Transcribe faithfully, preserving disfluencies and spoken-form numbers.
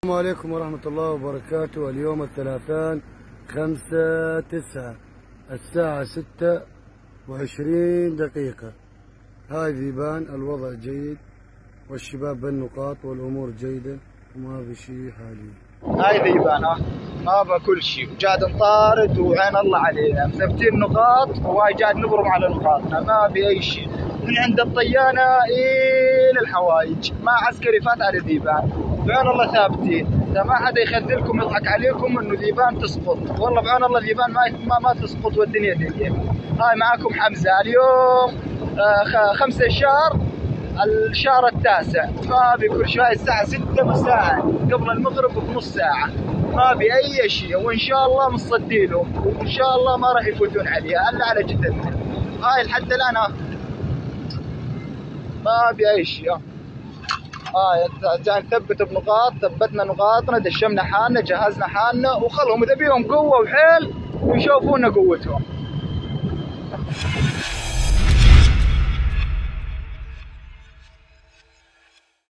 السلام عليكم ورحمة الله وبركاته. اليوم الثلاثاء خمسة تسعة الساعة ستة وعشرين دقيقة. هاي ذيبان، الوضع جيد والشباب بالنقاط والأمور جيدة وما في شيء حاليا. هاي ذيبان ما بكل شيء، وجاد نطارد وعين الله علينا مثبتين نقاط، وهاي جاد نبرم على نقاطنا، ما في أي شيء من عند الطيانة إلى الحوايج، ما عسكري فات على ذيبان، بعين الله ثابتين، إذا ما حدا يخذلكم يضحك عليكم إنه ذيبان تسقط، والله بعين الله ذيبان ما ما, ما تسقط والدنيا دنيا. هاي معاكم حمزة اليوم آه خمسة شهر الشهر التاسع، ما بكل شيء. الساعة ستة مساء قبل المغرب بنص ساعة، ما بأي شيء، وإن شاء الله مصديلهم، وإن شاء الله ما راح يفوتون عليها إلا على جدتنا. هاي لحد الآن ما بأي شيء. هاي جاي نثبت بنقاط، ثبتنا نقاطنا، دشمنا حالنا، جهزنا حالنا، وخلهم إذا بيهم قوة وحيل ويشوفونا قوتهم.